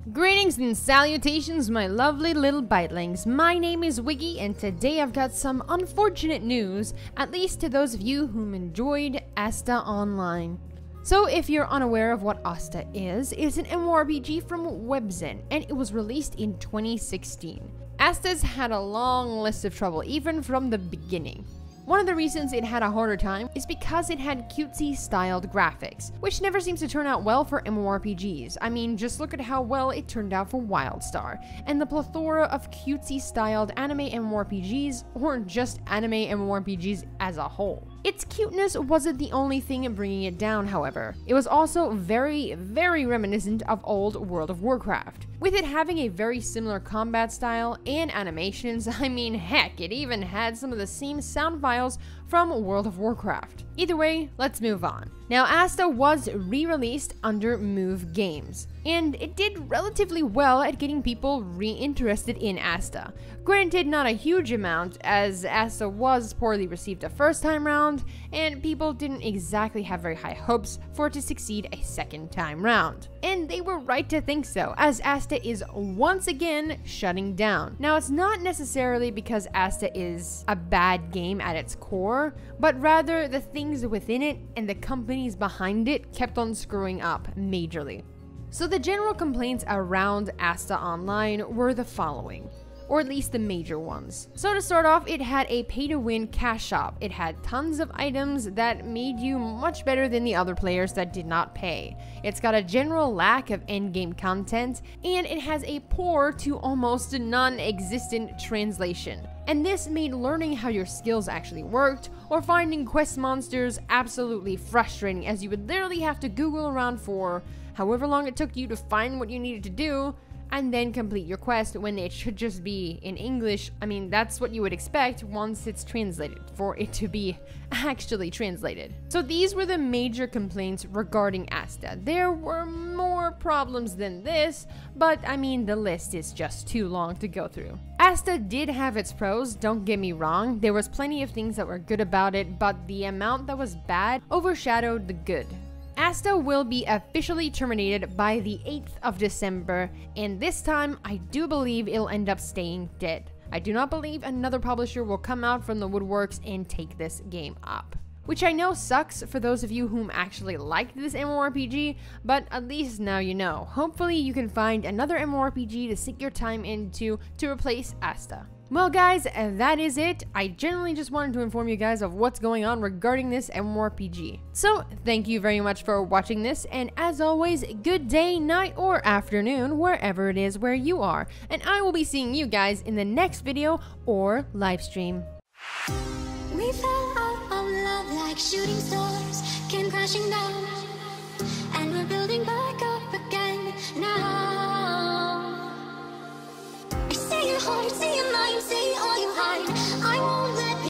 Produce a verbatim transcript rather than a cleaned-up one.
Greetings and salutations, my lovely little Bytelings. My name is Wiggy, and today I've got some unfortunate news, at least to those of you whom enjoyed Asta Online. So if you're unaware of what Asta is, it's an MMORPG from Webzen, and it was released in twenty sixteen. Asta's had a long list of trouble, even from the beginning. One of the reasons it had a harder time is because it had cutesy styled graphics, which never seems to turn out well for MMORPGs. I mean, just look at how well it turned out for Wildstar, and the plethora of cutesy styled anime MMORPGs, or just anime MMORPGs as a whole. Its cuteness wasn't the only thing bringing it down, however. It was also very, very reminiscent of old World of Warcraft. With it having a very similar combat style and animations, I mean heck, it even had some of the same sound files from World of Warcraft. Either way, let's move on. Now, Asta was re-released under MoveGames, and it did relatively well at getting people re-interested in Asta. Granted, not a huge amount, as Asta was poorly received the first time round, and people didn't exactly have very high hopes for it to succeed a second time round. And they were right to think so, as Asta is once again shutting down. Now, it's not necessarily because Asta is a bad game at its core, but rather the things within it and the companies behind it kept on screwing up majorly. So the general complaints around Asta Online were the following, or at least the major ones. So to start off, it had a pay-to-win cash shop. It had tons of items that made you much better than the other players that did not pay. It's got a general lack of endgame content, and it has a poor to almost non-existent translation. And this made learning how your skills actually worked, or finding quest monsters, absolutely frustrating, as you would literally have to Google around for however long it took you to find what you needed to do, and then complete your quest when it should just be in English. I mean, that's what you would expect once it's translated, for it to be actually translated. So these were the major complaints regarding Asta. There were more problems than this, but I mean, the list is just too long to go through. Asta did have its pros, don't get me wrong. There was plenty of things that were good about it, but the amount that was bad overshadowed the good. Asta will be officially terminated by the eighth of December, and this time I do believe it'll end up staying dead. I do not believe another publisher will come out from the woodworks and take this game up. Which I know sucks for those of you whom actually liked this MMORPG, but at least now you know. Hopefully you can find another MMORPG to sink your time into to replace Asta. Well guys, that is it. I generally just wanted to inform you guys of what's going on regarding this MMORPG. So, thank you very much for watching this, and as always, good day, night, or afternoon, wherever it is where you are. And I will be seeing you guys in the next video or live stream. We fell out of love like shooting stars, came crashing down, and we're building back up.